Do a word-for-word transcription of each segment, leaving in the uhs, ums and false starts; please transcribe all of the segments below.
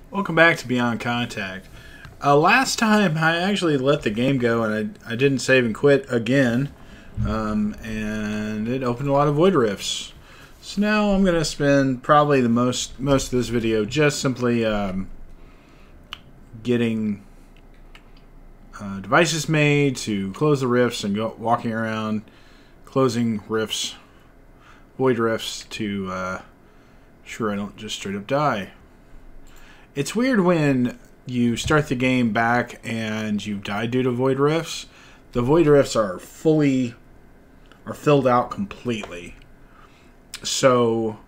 Welcome back to Beyond Contact. Uh, last time I actually let the game go and I, I didn't save and quit again, um, and it opened a lot of void rifts. So now I'm going to spend probably the most most of this video just simply um, getting uh, devices made to close the rifts and go walking around closing rifts, void rifts to uh, sure I don't just straight up die. It's weird when you start the game back and you've died due to void rifts. The void rifts are fully are filled out completely. So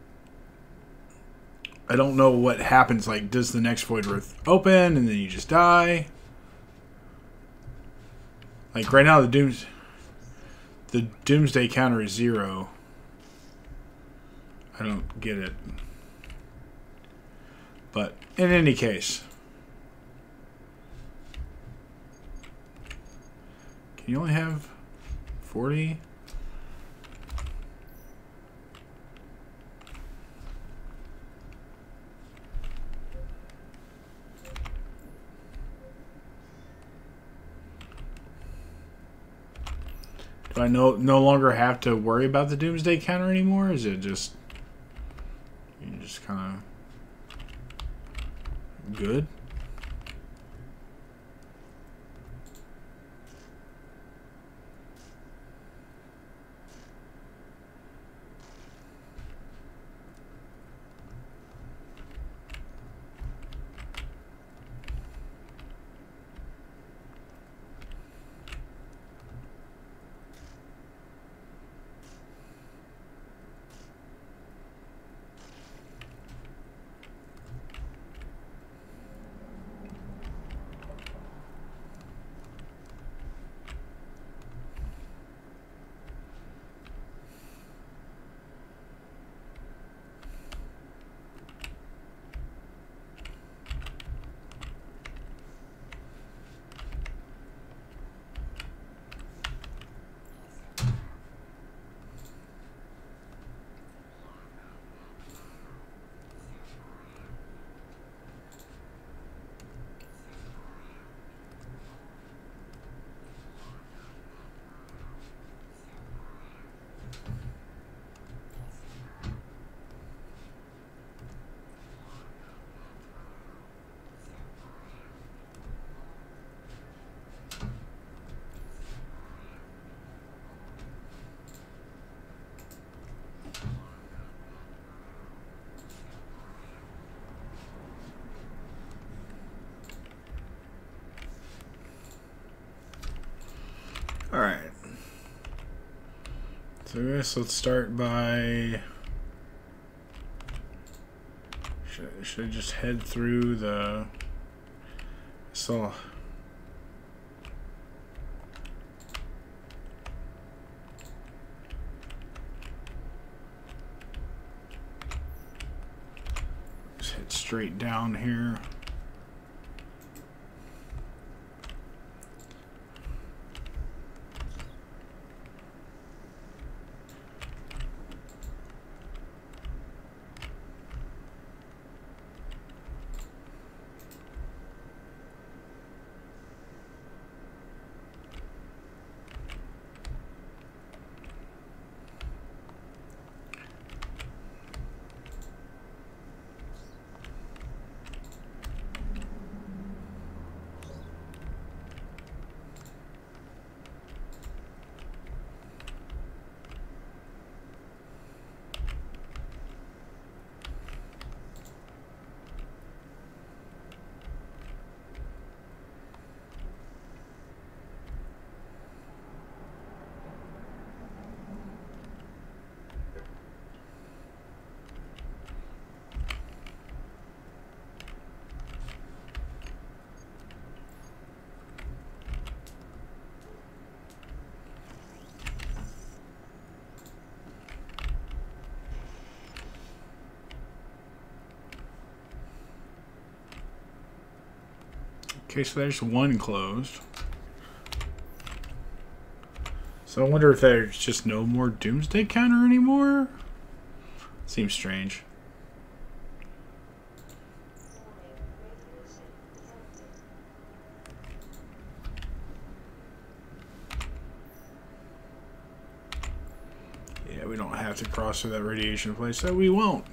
I don't know what happens. Like, does the next void rift open and then you just die? Like right now, the dooms the doomsday counter is zero. I don't get it. But in any case, can you only have forty? Do I no no longer have to worry about the doomsday counter anymore? Is it just you just kind of good? Alright. So I guess let's start by... Should, should I just head through the... So... Just head straight down here. Okay, so there's one closed. So I wonder if there's just no more doomsday counter anymore? Seems strange. have to cross through that radiation place, so we won't.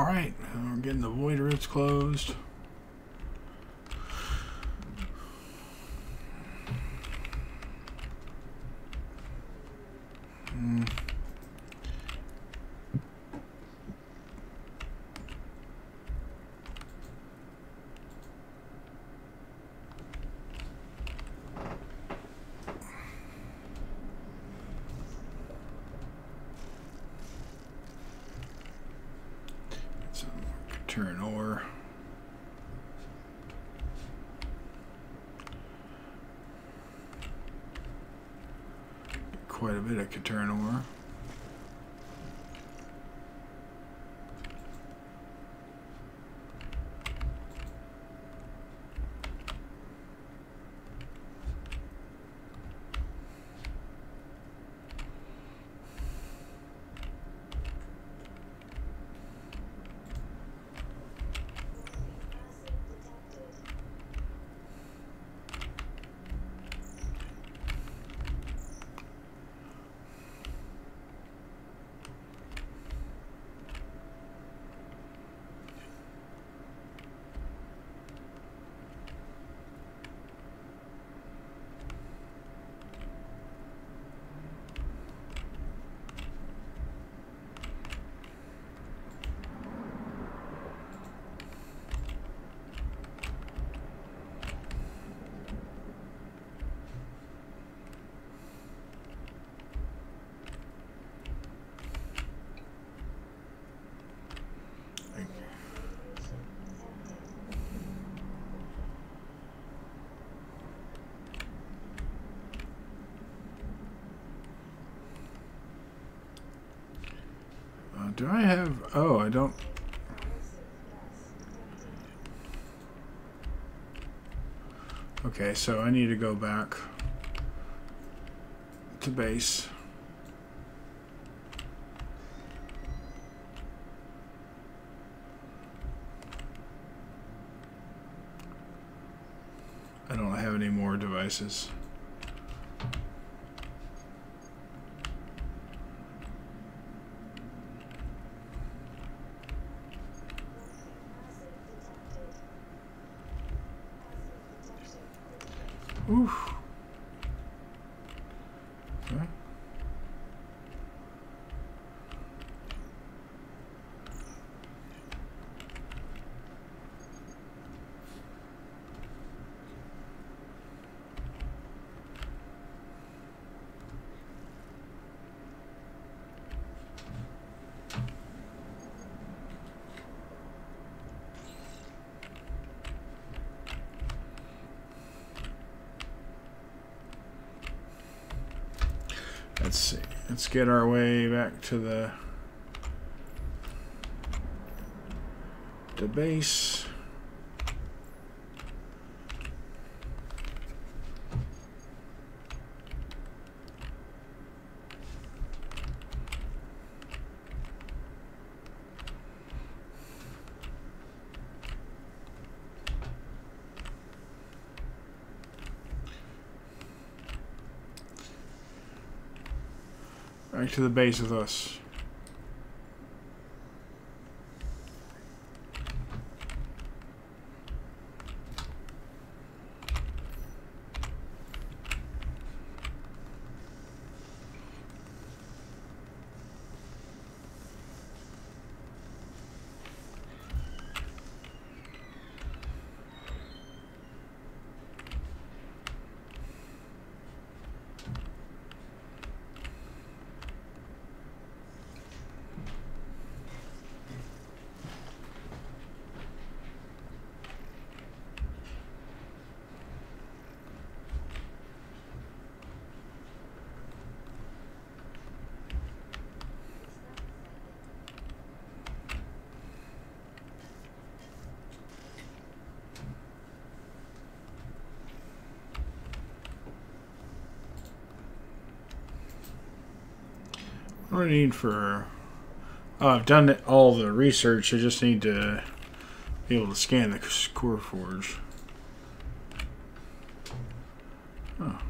Alright, we're getting the void rifts closed. Hmm. Turn ore. Quite a bit of Caturn ore. Do I have... Oh, I don't... Okay, so I need to go back to base. I don't have any more devices. Oof. Okay. Let's see. Let's get our way back to the the base. Back to the base with us. What do I need for... Oh, I've done it, all the research. I just need to be able to scan the core forge. Oh.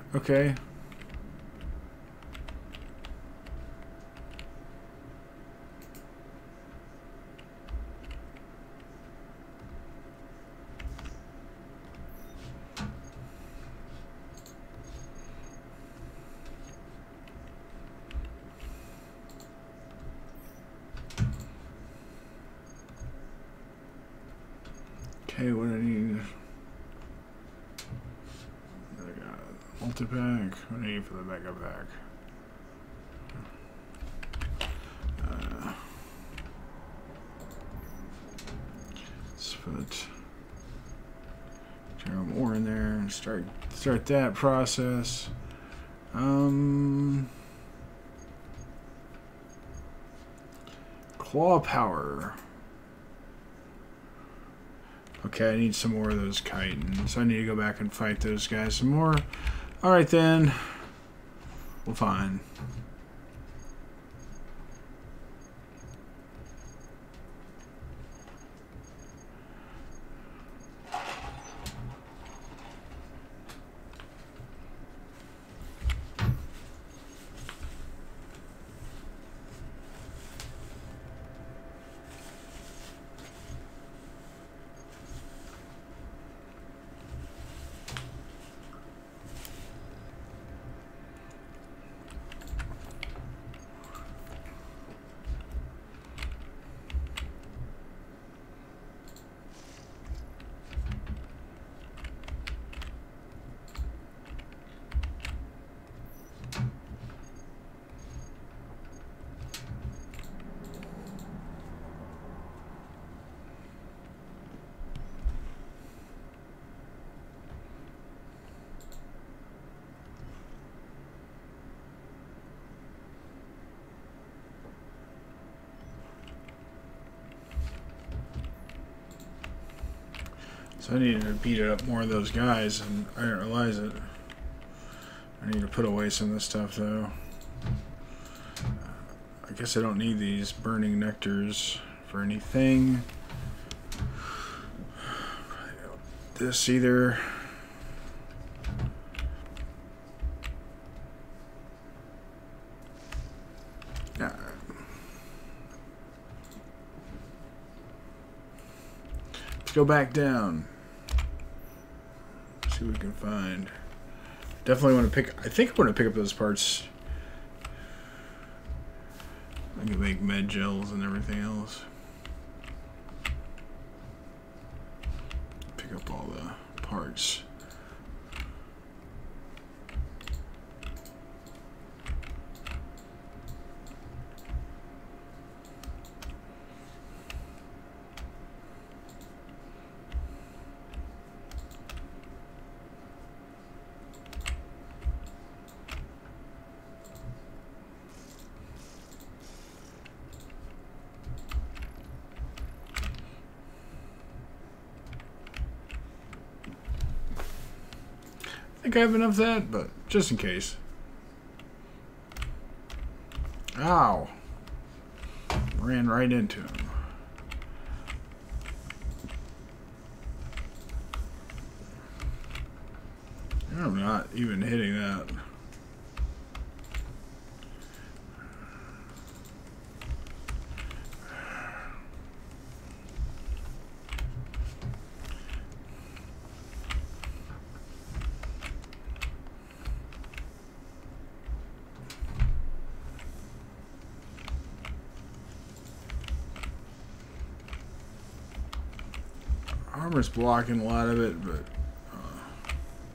Okay. Okay, what do I need? I got multi-pack. What do I need for the mega pack? Uh, let's put Jerome Ore in there and start start that process. Um, claw power. Okay, I need some more of those chitons. I need to go back and fight those guys some more. Alright then. Well, fine. So I need to beat up more of those guys, and I didn't realize it. I need to put away some of this stuff, though. I guess I don't need these burning nectars for anything. This either. Yeah. Let's go back down. See what we can find. Definitely want to pick. I think I want to pick up those parts. I can make med gels and everything else. Pick up all the parts. I think I have enough of that, but just in case. Ow. Ran right into him. I'm not even hitting that. Armor's blocking a lot of it, but uh,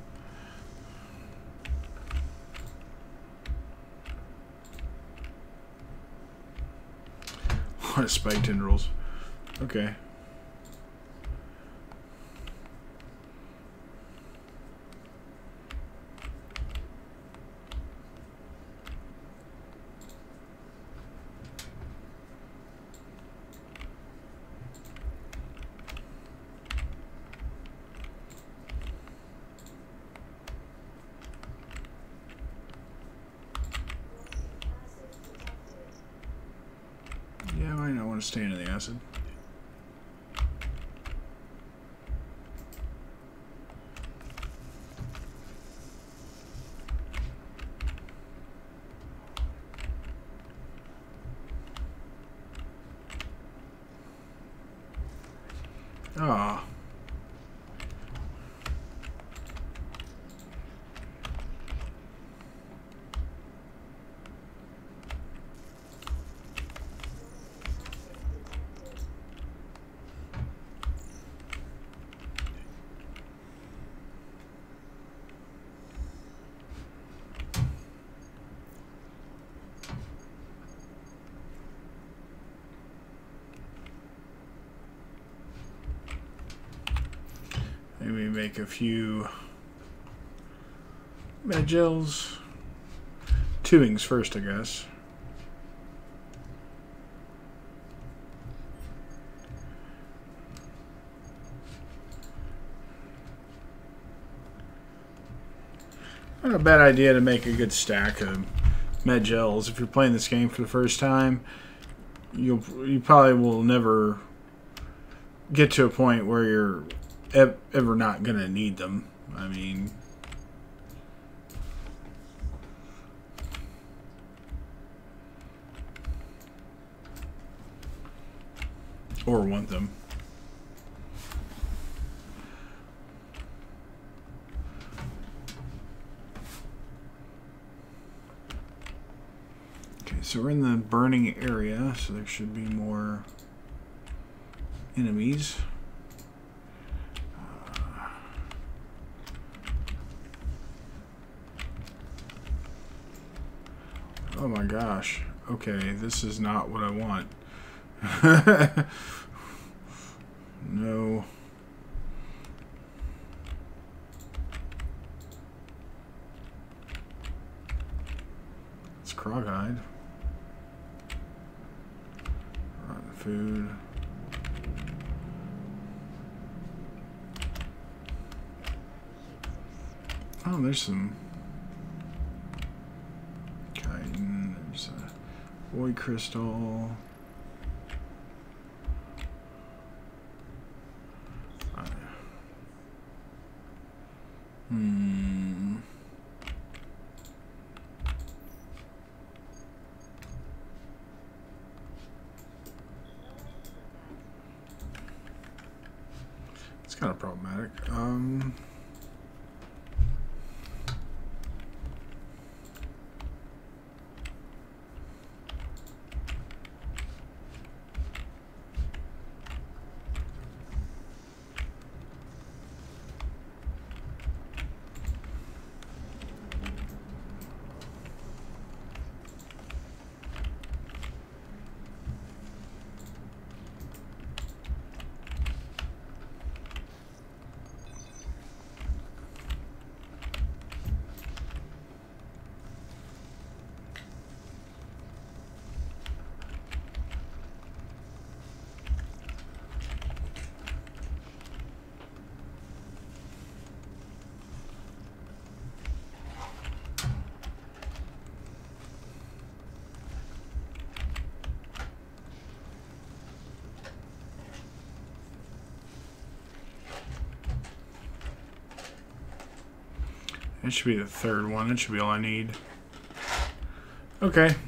what a spike tendrils. Okay. Yeah, I might not want to stay into the acid. make a few med gels. Tubings first, I guess. Not a bad idea to make a good stack of med gels. If you're playing this game for the first time, you'll you probably will never get to a point where you're ev ever not gonna need them. I mean, or want them. Okay, so we're in the burning area, so there should be more enemies. Uh, oh my gosh. Okay, this is not what I want. No. It's Kroghyde. Rotten food. Oh, there's some chitin. There's a void crystal. Hmm. It's kind of problematic. Um. That should be the third one. That should be all I need. Okay.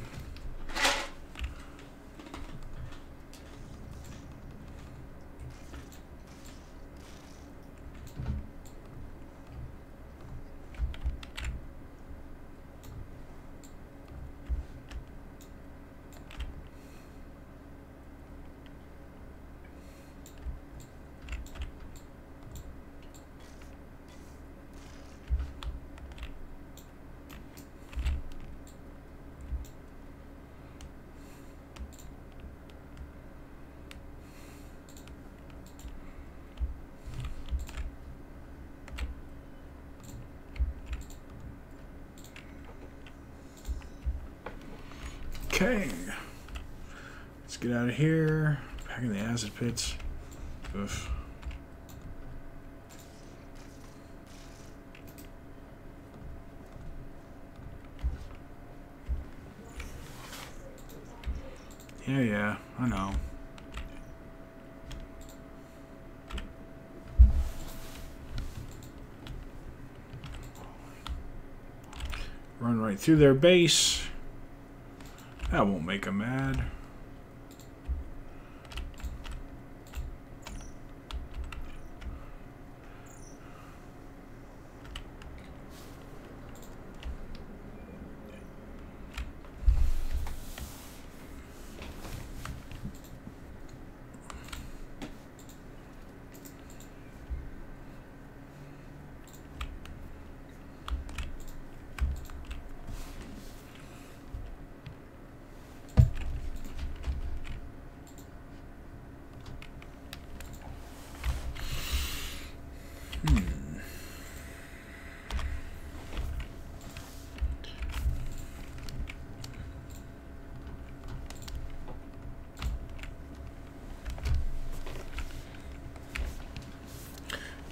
Okay, let's get out of here. Back in the acid pits. Oof. Yeah, yeah, I know. Run right through their base. That won't make them mad.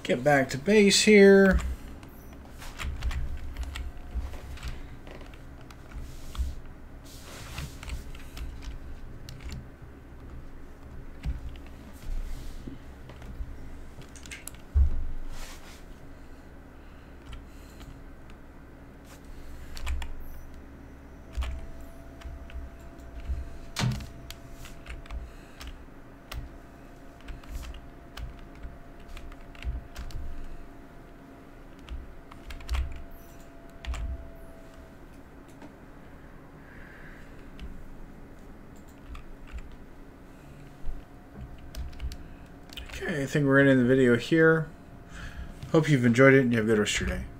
Get back to base here. Okay, I think we're going to end the video here. Hope you've enjoyed it and you have a good rest of your day.